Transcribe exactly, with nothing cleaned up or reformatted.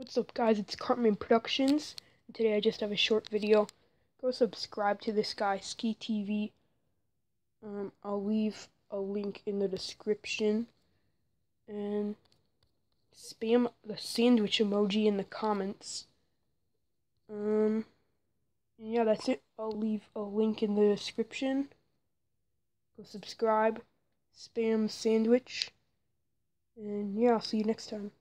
What's up, guys? It's Cartman Productions, and today I just have a short video. Go subscribe to this guy, Ski T V. Um, I'll leave a link in the description, and spam the sandwich emoji in the comments. Um, yeah, that's it. I'll leave a link in the description. Go subscribe, spam sandwich, and yeah, I'll see you next time.